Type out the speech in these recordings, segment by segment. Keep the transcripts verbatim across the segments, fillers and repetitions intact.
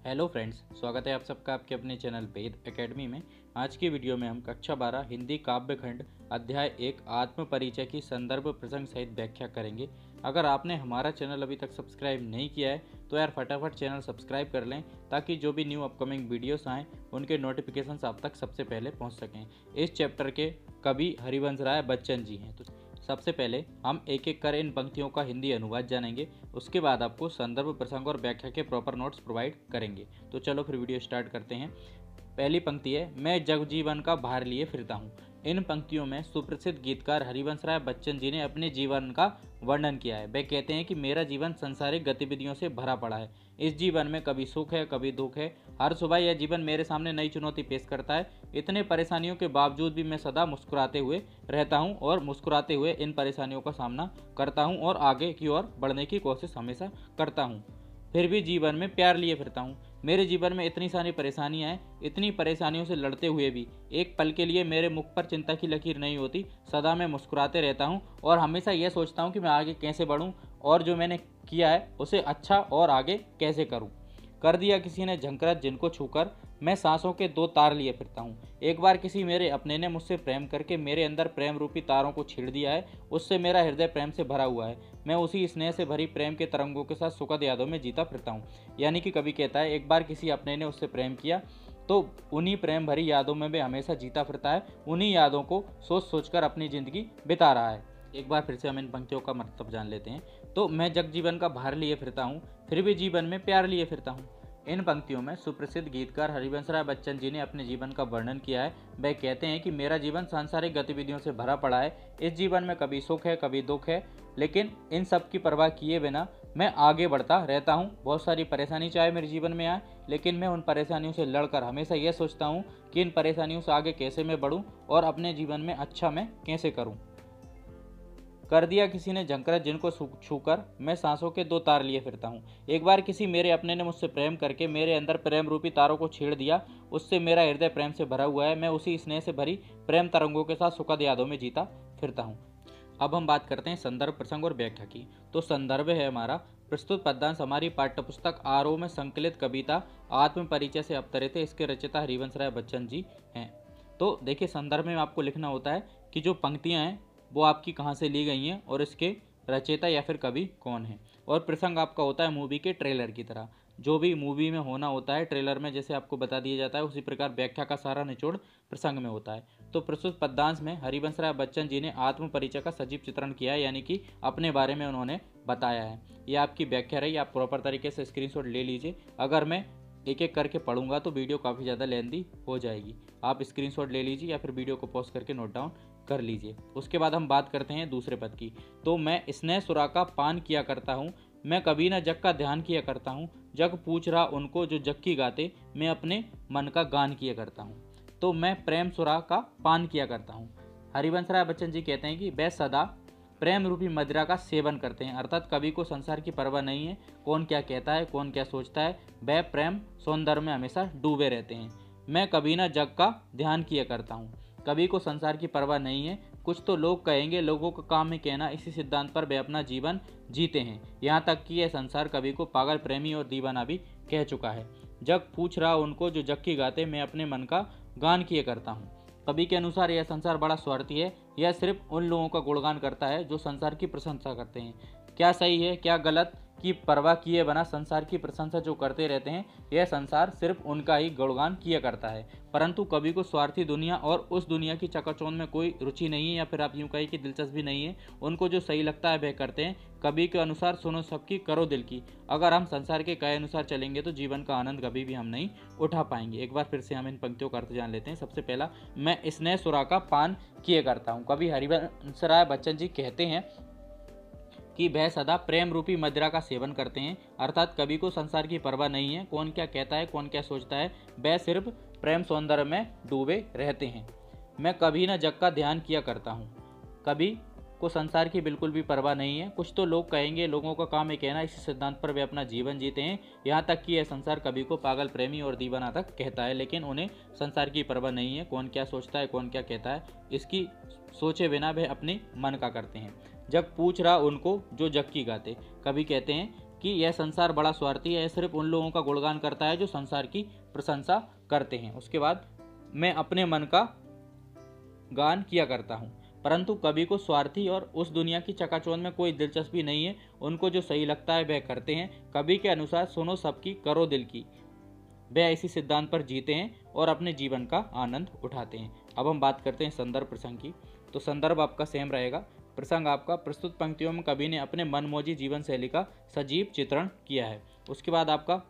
Hello friends, स्वागत है आप सबका आपके अपने चैनल वेद एकेडमी में। आज की वीडियो में हम कक्षा बारह हिंदी काव्य खंड अध्याय एक आत्म परिचय की संदर्भ प्रसंग सहित व्याख्या करेंगे। अगर आपने हमारा चैनल अभी तक सब्सक्राइब नहीं किया है तो यार फटाफट चैनल सब्सक्राइब कर लें, ताकि जो भी न्यू अपकमिंग वीडियोस आएँ उनके नोटिफिकेशंस आप तक सबसे पहले पहुँच सकें। इस चैप्टर के कवि हरिवंश राय बच्चन जी हैं। तो सबसे पहले हम एक एक कर इन पंक्तियों का हिंदी अनुवाद जानेंगे, उसके बाद आपको संदर्भ प्रसंग और व्याख्या के प्रॉपर नोट्स प्रोवाइड करेंगे। तो चलो फिर वीडियो स्टार्ट करते हैं। पहली पंक्ति है, मैं जगजीवन का भार लिए फिरता हूँ। इन पंक्तियों में सुप्रसिद्ध गीतकार हरिवंश राय बच्चन जी ने अपने जीवन का वर्णन किया है। वे कहते हैं कि मेरा जीवन सांसारिक गतिविधियों से भरा पड़ा है। इस जीवन में कभी सुख है, कभी दुख है। हर सुबह यह जीवन मेरे सामने नई चुनौती पेश करता है। इतने परेशानियों के बावजूद भी मैं सदा मुस्कुराते हुए रहता हूँ और मुस्कुराते हुए इन परेशानियों का सामना करता हूँ और आगे की ओर बढ़ने की कोशिश हमेशा करता हूँ। फिर भी जीवन में प्यार लिए फिरता हूँ। मेरे जीवन में इतनी सारी परेशानियां हैं, इतनी परेशानियों से लड़ते हुए भी एक पल के लिए मेरे मुख पर चिंता की लकीर नहीं होती। सदा मैं मुस्कुराते रहता हूँ और हमेशा यह सोचता हूँ कि मैं आगे कैसे बढ़ूँ और जो मैंने किया है उसे अच्छा और आगे कैसे करूँ। कर दिया किसी ने झंकृत जिनको छूकर मैं सांसों के दो तार लिए फिरता हूँ। एक बार किसी मेरे अपने ने मुझसे प्रेम करके मेरे अंदर प्रेम रूपी तारों को छेड़ दिया है। उससे मेरा हृदय प्रेम से भरा हुआ है। मैं उसी स्नेह से भरी प्रेम के तरंगों के साथ सुखद यादों में जीता फिरता हूँ। यानी कि कवि कहता है, एक बार किसी अपने ने उससे प्रेम किया तो उन्हीं प्रेम भरी यादों में वे हमेशा जीता फिरता है। उन्हीं यादों को सोच सोच कर अपनी जिंदगी बिता रहा है। एक बार फिर से हम इन पंक्तियों का मतलब जान लेते हैं। तो मैं जग जीवन का भार लिए फिरता हूँ, फिर भी जीवन में प्यार लिए फिरता हूँ। इन पंक्तियों में सुप्रसिद्ध गीतकार हरिवंश राय बच्चन जी ने अपने जीवन का वर्णन किया है। वे कहते हैं कि मेरा जीवन सांसारिक गतिविधियों से भरा पड़ा है। इस जीवन में कभी सुख है, कभी दुख है, लेकिन इन सब की परवाह किए बिना मैं आगे बढ़ता रहता हूँ। बहुत सारी परेशानी चाहे मेरे जीवन में आए, लेकिन मैं उन परेशानियों से लड़कर हमेशा यह सोचता हूँ कि इन परेशानियों से आगे कैसे मैं बढ़ूँ और अपने जीवन में अच्छा मैं कैसे करूँ। कर दिया किसी ने झंकृत जिनको छूकर मैं सांसों के दो तार लिए फिरता हूँ। एक बार किसी मेरे अपने ने मुझसे प्रेम करके मेरे अंदर प्रेम रूपी तारों को छेड़ दिया। उससे मेरा हृदय प्रेम से भरा हुआ है। मैं उसी स्नेह से भरी प्रेम तरंगों के साथ सुखद यादों में जीता फिरता हूँ। अब हम बात करते हैं संदर्भ प्रसंग और व्याख्या की। तो संदर्भ है हमारा प्रस्तुत पद्यांश हमारी पाठ्यपुस्तक आरोह में संकलित कविता आत्म परिचय से अवतरित है। इसके रचयिता हरिवंश राय बच्चन जी हैं। तो देखिए, संदर्भ में आपको लिखना होता है कि जो पंक्तियाँ हैं वो आपकी कहाँ से ली गई हैं और इसके रचयिता या फिर कवि कौन है। और प्रसंग आपका होता है मूवी के ट्रेलर की तरह। जो भी मूवी में होना होता है ट्रेलर में जैसे आपको बता दिया जाता है, उसी प्रकार व्याख्या का सारा निचोड़ प्रसंग में होता है। तो प्रस्तुत पद्यांश में हरिवंश राय बच्चन जी ने आत्म परिचय का सजीव चित्रण किया है, यानी कि अपने बारे में उन्होंने बताया है। ये आपकी व्याख्या रही, आप प्रॉपर तरीके से स्क्रीनशॉट ले लीजिए। अगर मैं एक एक करके पढ़ूंगा तो वीडियो काफ़ी ज़्यादा लेंदी हो जाएगी। आप स्क्रीनशॉट ले लीजिए या फिर वीडियो को पॉज करके नोट डाउन कर लीजिए। उसके बाद हम बात करते हैं दूसरे पद की। तो मैं स्नेह सुरा का पान किया करता हूँ, मैं कभी न जग का ध्यान किया करता हूँ। जग पूछ रहा उनको जो जग की गाते, मैं अपने मन का गान किया करता हूँ। तो मैं प्रेम सुरा का पान किया करता हूँ। हरिवंश राय बच्चन जी कहते हैं कि वह सदा प्रेम रूपी मदिरा का सेवन करते हैं। अर्थात कवि को संसार की परवाह नहीं है, कौन क्या कहता है, कौन क्या सोचता है। वह प्रेम सौंदर्य में हमेशा डूबे रहते हैं। मैं कभी ना जग का ध्यान किया करता हूँ। कवि को संसार की परवाह नहीं है। कुछ तो लोग कहेंगे, लोगों का काम है कहना। इसी सिद्धांत पर वे अपना जीवन जीते हैं। यहाँ तक कि यह संसार कवि को पागल, प्रेमी और दीवाना भी कह चुका है। जग पूछ रहा उनको जो जग की गाते, मैं अपने मन का गान किए करता हूँ। कवि के अनुसार यह संसार बड़ा स्वार्थी है। यह सिर्फ उन लोगों का गुणगान करता है जो संसार की प्रशंसा करते हैं। क्या सही है क्या गलत की परवाह किए बिना संसार की प्रशंसा जो करते रहते हैं, यह संसार सिर्फ उनका ही गुणगान किया करता है। परंतु कवि को स्वार्थी दुनिया और उस दुनिया की चकाचौंध में कोई रुचि नहीं है, या फिर आप यूँ कहिए कि दिलचस्पी नहीं है। उनको जो सही लगता है वह करते हैं। कवि के अनुसार सुनो सबकी, करो दिल की। अगर हम संसार के कहे अनुसार चलेंगे तो जीवन का आनंद कभी भी हम नहीं उठा पाएंगे। एक बार फिर से हम इन पंक्तियों का अर्थ जान लेते हैं। सबसे पहला, मैं स्नेह सुरा का पान किए करता हूँ। कवि हरिवंश राय बच्चन जी कहते हैं कि वह सदा प्रेम रूपी मदिरा का सेवन करते हैं। अर्थात कवि को संसार की परवाह नहीं है, कौन क्या कहता है, कौन क्या सोचता है। वह सिर्फ प्रेम सौंदर्य में डूबे रहते हैं। मैं कभी न जग का ध्यान किया करता हूँ। कवि को संसार की बिल्कुल भी परवाह नहीं है। कुछ तो लोग कहेंगे, लोगों का काम है कहना। इसी सिद्धांत पर वे अपना जीवन जीते हैं। यहाँ तक कि यह संसार कवि को पागल, प्रेमी और दीवाना तक कहता है, लेकिन उन्हें संसार की परवाह नहीं है। कौन क्या सोचता है, कौन क्या कहता है, इसकी सोचे बिना वे अपने मन का करते हैं। जग पूछ रहा उनको जो जग की गाते। कवि कहते हैं कि यह संसार बड़ा स्वार्थी है, सिर्फ उन लोगों का गुणगान करता है जो संसार की प्रशंसा करते हैं। उसके बाद, मैं अपने मन का गान किया करता हूँ, परंतु कवि को स्वार्थी और उस दुनिया की चकाचौंध में कोई दिलचस्पी नहीं है। उनको जो सही लगता है वह करते हैं। कवि के अनुसार सुनो सबकी, करो दिल की। वह इसी सिद्धांत पर जीते हैं और अपने जीवन का आनंद उठाते हैं। अब हम बात करते हैं संदर्भ प्रसंग की। तो संदर्भ आपका सेम रहेगा। प्रसंग आपका, प्रस्तुत पंक्तियों में कवि ने अपने मनमौजी जीवन शैली का सजीव चित्रण किया है। उसके बाद आपका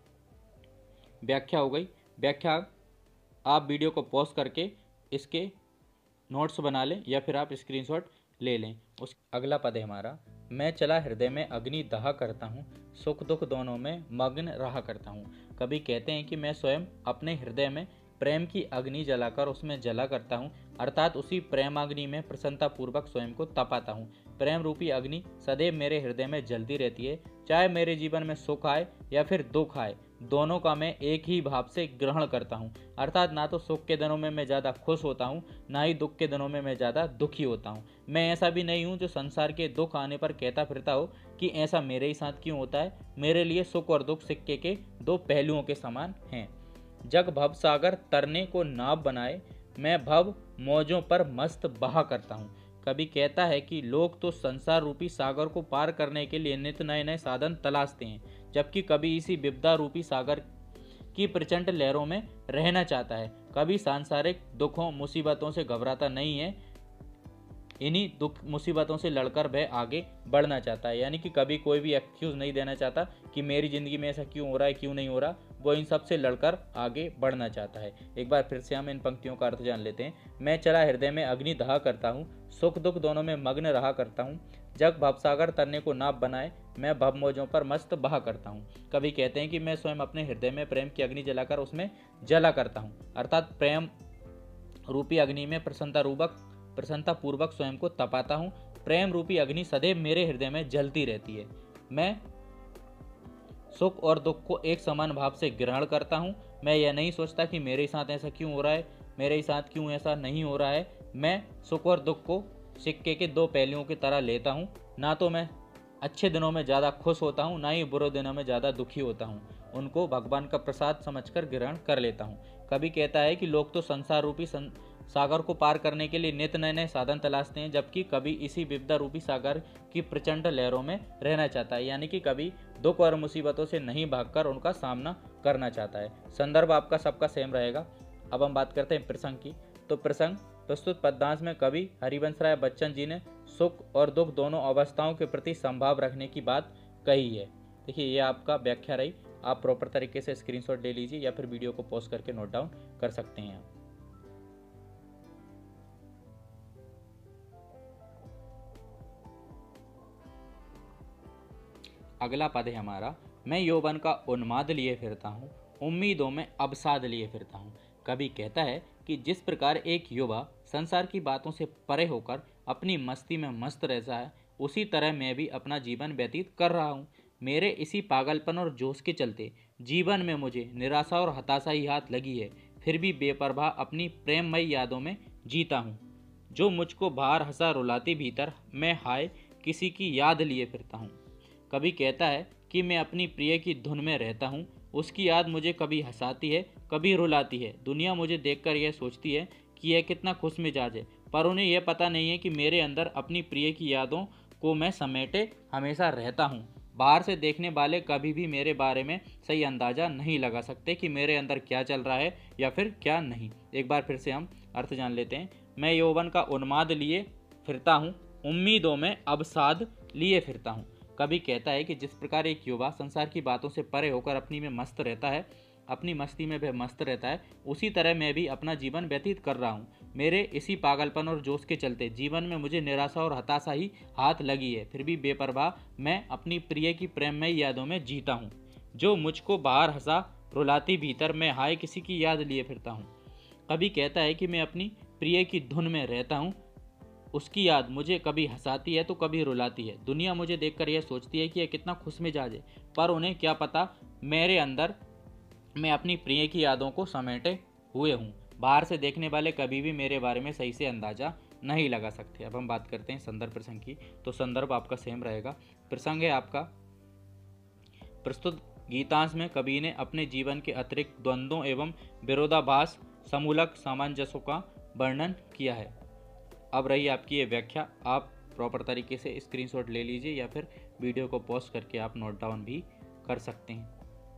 व्याख्या हो गई। व्याख्या आप वीडियो को पॉज करके इसके नोट्स बना लें या फिर आप स्क्रीनशॉट ले लें। उस अगला पद है हमारा, मैं चला हृदय में अग्नि दहा करता हूँ, सुख दुख दोनों में मग्न रहा करता हूँ। कवि कहते हैं कि मैं स्वयं अपने हृदय में प्रेम की अग्नि जलाकर उसमें जला करता हूँ, अर्थात उसी प्रेमाग्नि में प्रसन्नता पूर्वक स्वयं को तपाता हूँ। प्रेम रूपी अग्नि सदैव मेरे हृदय में जलती रहती है, चाहे मेरे जीवन में सुख आए या फिर दुख आए, दोनों का मैं एक ही भाव से ग्रहण करता हूँ। अर्थात ना तो सुख के दिनों में मैं ज़्यादा खुश होता हूँ, ना ही दुख के दिनों में मैं ज़्यादा दुखी होता हूँ। मैं ऐसा भी नहीं हूँ जो संसार के दुख आने पर कहता फिरता हो कि ऐसा मेरे ही साथ क्यों होता है। मेरे लिए सुख और दुख सिक्के के दो पहलुओं के समान हैं। जग भव सागर तरने को नाव बनाए, मैं भव मौजों पर मस्त बहा करता हूँ। कवि कहता है कि लोग तो संसार रूपी सागर को पार करने के लिए नित्य नए नए साधन तलाशते हैं, जबकि कवि इसी विपदा रूपी सागर की प्रचंड लहरों में रहना चाहता है। कवि सांसारिक दुखों मुसीबतों से घबराता नहीं है, इन्हीं दुख मुसीबतों से लड़कर वह आगे बढ़ना चाहता है। यानी कि कभी कोई भी एक्सक्यूज नहीं देना चाहता कि मेरी ज़िंदगी में ऐसा क्यों हो रहा है, क्यों नहीं हो रहा। वो इन सब से लड़कर आगे बढ़ना चाहता है। एक बार फिर से हम इन पंक्तियों का अर्थ जान लेते हैं। मैं चला हृदय में अग्नि दहा करता हूँ, सुख दुख दोनों में मग्न रहा करता हूँ। जग भवसागर तरने को नाव बनाए, मैं भव मौजों पर मस्त बहा करता हूँ। कवि कहते हैं कि मैं स्वयं अपने हृदय में प्रेम की अग्नि जलाकर उसमें जला करता हूँ, अर्थात प्रेम रूपी अग्नि में प्रसन्नता रूपक प्रसन्नता पूर्वक स्वयं को तपाता हूँ। प्रेम रूपी अग्नि सदैव मेरे हृदय में जलती रहती है। मैं सुख और दुख को एक समान भाव से ग्रहण करता हूँ। मैं यह नहीं सोचता कि मेरे साथ ऐसा क्यों हो रहा है, मेरे साथ क्यों ऐसा नहीं हो रहा है। मैं सुख और दुख को सिक्के के दो पहलुओं की तरह लेता हूँ। ना तो मैं अच्छे दिनों में ज़्यादा खुश होता हूँ, ना ही बुरे दिनों में ज़्यादा दुखी होता हूँ। उनको भगवान का प्रसाद समझकर ग्रहण कर लेता हूँ। कवि कहता है कि लोग तो संसार रूपी सं... सागर को पार करने के लिए नित्य नए नए साधन तलाशते हैं, जबकि कवि इसी विपदा रूपी सागर की प्रचंड लहरों में रहना चाहता है। यानी कि कवि दुख और मुसीबतों से नहीं भागकर उनका सामना करना चाहता है। संदर्भ आपका सबका सेम रहेगा। अब हम बात करते हैं प्रसंग की। तो प्रसंग, प्रस्तुत पद्यांश में कवि हरिवंश राय बच्चन जी ने सुख और दुख दोनों अवस्थाओं के प्रति संभाव रखने की बात कही है। देखिए, ये आपका व्याख्या रही। आप प्रॉपर तरीके से स्क्रीनशॉट ले लीजिए या फिर वीडियो को पॉज करके नोट डाउन कर सकते हैं। अगला पद है हमारा, मैं यौवन का उन्माद लिए फिरता हूँ, उम्मीदों में अवसाद लिए फिरता हूँ। कवि कहता है कि जिस प्रकार एक युवा संसार की बातों से परे होकर अपनी मस्ती में मस्त रहता है, उसी तरह मैं भी अपना जीवन व्यतीत कर रहा हूँ। मेरे इसी पागलपन और जोश के चलते जीवन में मुझे निराशा और हताशा ही हाथ लगी है, फिर भी बेपरवाह अपनी प्रेममयी यादों में जीता हूँ। जो मुझको बाहर हंसा रुलाती, भीतर मैं हाय किसी की याद लिए फिरता हूँ। कवि कहता है कि मैं अपनी प्रिय की धुन में रहता हूँ, उसकी याद मुझे कभी हंसाती है, कभी रुलाती है। दुनिया मुझे देखकर यह सोचती है कि यह कितना खुश मिजाज है, पर उन्हें यह पता नहीं है कि मेरे अंदर अपनी प्रिय की यादों को मैं समेटे हमेशा रहता हूँ। बाहर से देखने वाले कभी भी मेरे बारे में सही अंदाज़ा नहीं लगा सकते कि मेरे अंदर क्या चल रहा है या फिर क्या नहीं। एक बार फिर से हम अर्थ जान लेते हैं। मैं यौवन का उन्माद लिए फिरता हूँ, उम्मीदों में अवसाद लिए फिरता हूँ। कवि कहता है कि जिस प्रकार एक युवा संसार की बातों से परे होकर अपनी में मस्त रहता है, अपनी मस्ती में वह मस्त रहता है, उसी तरह मैं भी अपना जीवन व्यतीत कर रहा हूँ। मेरे इसी पागलपन और जोश के चलते जीवन में मुझे निराशा और हताशा ही हाथ लगी है, फिर भी बेपरवाह मैं अपनी प्रिय की प्रेममयी यादों में जीता हूँ। जो मुझको बाहर हंसा रुलाती, भीतर मैं हाय किसी की याद लिए फिरता हूँ। कवि कहता है कि मैं अपनी प्रिय की धुन में रहता हूँ, उसकी याद मुझे कभी हंसाती है तो कभी रुलाती है। दुनिया मुझे देखकर यह सोचती है कि यह कितना खुशमिजाज है, पर उन्हें क्या पता मेरे अंदर मैं अपनी प्रिय की यादों को समेटे हुए हूँ। बाहर से देखने वाले कभी भी मेरे बारे में सही से अंदाज़ा नहीं लगा सकते। अब हम बात करते हैं संदर्भ प्रसंग की। तो संदर्भ आपका सेम रहेगा। प्रसंग है आपका, प्रस्तुत गीतांश में कवि ने अपने जीवन के अतिरिक्त द्वंद्वों एवं विरोधाभास समूलक सामंजस्यों का वर्णन किया है। अब रही आपकी ये व्याख्या, आप प्रॉपर तरीके से स्क्रीनशॉट ले लीजिए या फिर वीडियो को पॉज करके आप नोट डाउन भी कर सकते हैं।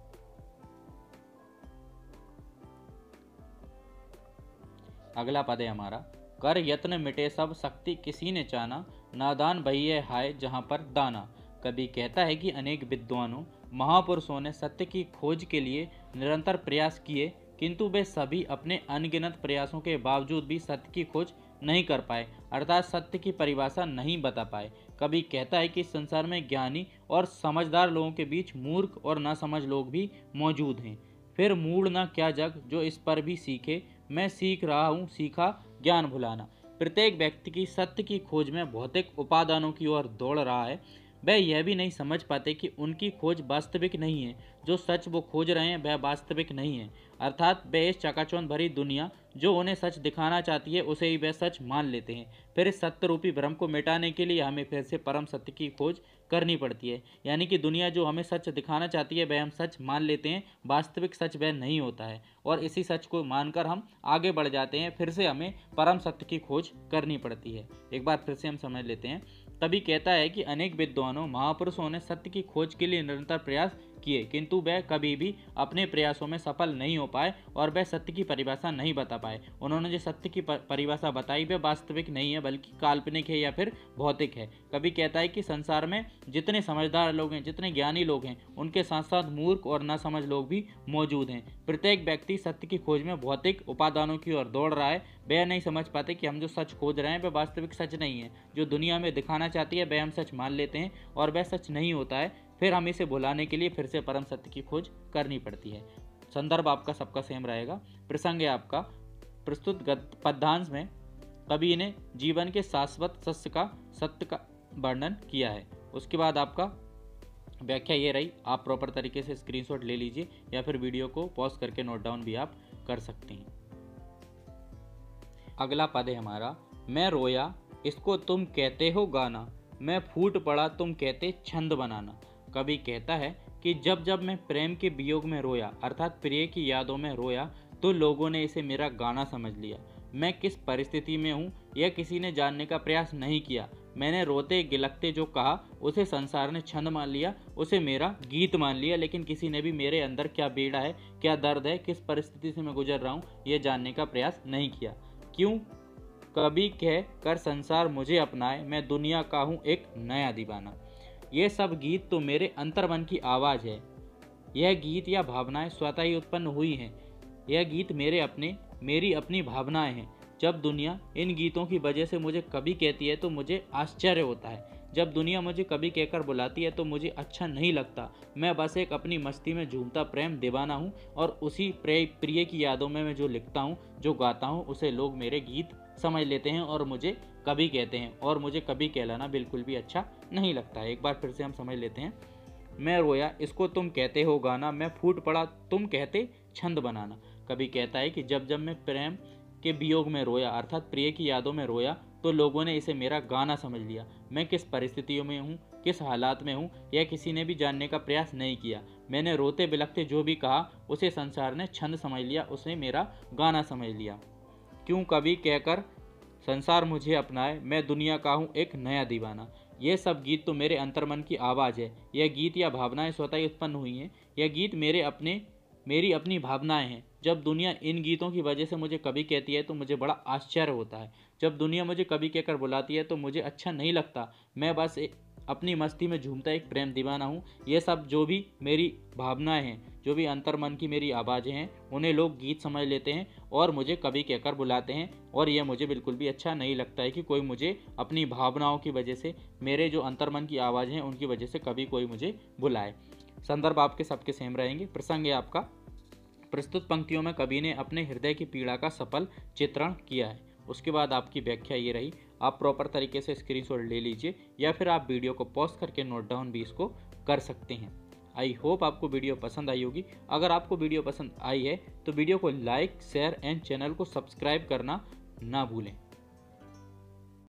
अगला पद है हमारा, कर यत्न मिटे सब शक्ति किसी ने चाना, नादान भइये हाय जहाँ पर दाना। कवि कहता है कि अनेक विद्वानों महापुरुषों ने सत्य की खोज के लिए निरंतर प्रयास किए, किंतु वे सभी अपने अनगिनत प्रयासों के बावजूद भी सत्य की खोज नहीं कर पाए, अर्थात सत्य की परिभाषा नहीं बता पाए। कवि कहता है कि संसार में ज्ञानी और समझदार लोगों के बीच मूर्ख और नासमझ लोग भी मौजूद हैं। फिर मूढ़ ना क्या जग जो इस पर भी सीखे, मैं सीख रहा हूँ सीखा ज्ञान भुलाना। प्रत्येक व्यक्ति की सत्य की खोज में भौतिक उपादानों की ओर दौड़ रहा है। वह यह भी नहीं समझ पाते कि उनकी खोज वास्तविक नहीं है, जो सच वो खोज रहे हैं वह वास्तविक नहीं है, अर्थात वे इस चकाचौंध भरी दुनिया जो उन्हें सच दिखाना चाहती है उसे ही वे सच मान लेते हैं। फिर इस सत्य रूपी भ्रम को मिटाने के लिए हमें फिर से परम सत्य की खोज करनी पड़ती है, यानी कि दुनिया जो हमें सच दिखाना चाहती है वह हम सच मान लेते हैं, वास्तविक सच वह नहीं होता है, और इसी सच को मानकर हम आगे बढ़ जाते हैं। फिर से हमें परम सत्य की खोज करनी पड़ती है। एक बार फिर से हम समझ लेते हैं। कवि कहता है कि अनेक विद्वानों महापुरुषों ने सत्य की खोज के लिए निरंतर प्रयास किए, किंतु वह कभी भी अपने प्रयासों में सफल नहीं हो पाए और वह सत्य की परिभाषा नहीं बता पाए। उन्होंने जो सत्य की परिभाषा बताई वह वास्तविक नहीं है, बल्कि काल्पनिक है या फिर भौतिक है। कवि कहता है कि संसार में जितने समझदार लोग हैं, जितने ज्ञानी लोग हैं, उनके साथ साथ मूर्ख और नासमझ लोग भी मौजूद हैं। प्रत्येक व्यक्ति सत्य की खोज में भौतिक उपादानों की ओर दौड़ रहा है। वह नहीं समझ पाते कि हम जो सच खोज रहे हैं वह वास्तविक सच नहीं है, जो दुनिया में दिखाना चाहती है वह हम सच मान लेते हैं और वह सच नहीं होता है। फिर हम इसे भुलाने के लिए फिर से परम सत्य की खोज करनी पड़ती है। संदर्भ आपका सबका सेम रहेगा। प्रसंग है आपका, प्रस्तुत पद्यांश में कवि ने जीवन के शाश्वत सत्य का सत्य का वर्णन किया है। उसके बाद आपका व्याख्या ये रही, आप प्रॉपर तरीके से स्क्रीनशॉट ले लीजिए या फिर वीडियो को पॉज करके नोट डाउन भी आप कर सकते हैं। अगला पद है हमारा, मैं रोया इसको तुम कहते हो गाना, मैं फूट पड़ा तुम कहते छंद बनाना। कवि कहता है कि जब जब मैं प्रेम के वियोग में रोया, अर्थात प्रिय की यादों में रोया, तो लोगों ने इसे मेरा गाना समझ लिया। मैं किस परिस्थिति में हूँ यह किसी ने जानने का प्रयास नहीं किया। मैंने रोते गिलकते जो कहा उसे संसार ने छंद मान लिया, उसे मेरा गीत मान लिया, लेकिन किसी ने भी मेरे अंदर क्या पीड़ा है, क्या दर्द है, किस परिस्थिति से मैं गुजर रहा हूँ यह जानने का प्रयास नहीं किया। क्यों कभी कह कर संसार मुझे अपनाए, मैं दुनिया का हूँ एक नया दीवाना। ये सब गीत तो मेरे अंतर्मन की आवाज़ है। यह गीत या भावनाएं स्वतः ही उत्पन्न हुई हैं। यह गीत मेरे अपने मेरी अपनी भावनाएं हैं। जब दुनिया इन गीतों की वजह से मुझे कभी कहती है तो मुझे आश्चर्य होता है। जब दुनिया मुझे कभी कहकर बुलाती है तो मुझे अच्छा नहीं लगता। मैं बस एक अपनी मस्ती में झूमता प्रेम दीवाना हूँ, और उसी प्रिय की यादों में मैं जो लिखता हूँ, जो गाता हूँ, उसे लोग मेरे गीत समझ लेते हैं और मुझे कवि कहते हैं, और मुझे कवि कहलाना बिल्कुल भी अच्छा नहीं लगता है। एक बार फिर से हम समझ लेते हैं। मैं रोया इसको तुम कहते हो गाना, मैं फूट पड़ा तुम कहते छंद बनाना। कवि कहता है कि जब जब मैं प्रेम के वियोग में रोया, अर्थात प्रिय की यादों में रोया, तो लोगों ने इसे मेरा गाना समझ लिया। मैं किस परिस्थितियों में हूँ, किस हालात में हूँ, यह किसी ने भी जानने का प्रयास नहीं किया। मैंने रोते बिलखते जो भी कहा उसे संसार ने छंद समझ लिया, उसे मेरा गाना समझ लिया। क्यों कभी कहकर संसार मुझे अपनाए, मैं दुनिया का हूँ एक नया दीवाना। यह सब गीत तो मेरे अंतर्मन की आवाज़ है। यह गीत या भावनाएं स्वतः ही उत्पन्न हुई हैं। यह गीत मेरे अपने मेरी अपनी भावनाएं हैं। जब दुनिया इन गीतों की वजह से मुझे कवि कहती है तो मुझे बड़ा आश्चर्य होता है। जब दुनिया मुझे कवि कहकर बुलाती है तो मुझे अच्छा नहीं लगता। मैं बस अपनी मस्ती में झूमता एक प्रेम दीवाना हूँ। ये सब जो भी मेरी भावनाएं हैं, जो भी अंतर्मन की मेरी आवाज़ें हैं, उन्हें लोग गीत समझ लेते हैं और मुझे कवि कहकर बुलाते हैं, और यह मुझे बिल्कुल भी अच्छा नहीं लगता है कि कोई मुझे अपनी भावनाओं की वजह से, मेरे जो अंतर्मन की आवाज़ें हैं उनकी वजह से कभी कोई मुझे बुलाए। संदर्भ आपके सबके सेम रहेंगे। प्रसंग है आपका, प्रस्तुत पंक्तियों में कवि ने अपने हृदय की पीड़ा का सफल चित्रण किया है। उसके बाद आपकी व्याख्या ये रही। आप प्रॉपर तरीके से स्क्रीनशॉट ले लीजिए या फिर आप वीडियो को पॉज करके नोट डाउन भी इसको कर सकते हैं। आई होप आपको वीडियो पसंद आई होगी। अगर आपको वीडियो पसंद आई है तो वीडियो को लाइक, शेयर एंड चैनल को सब्सक्राइब करना ना भूलें।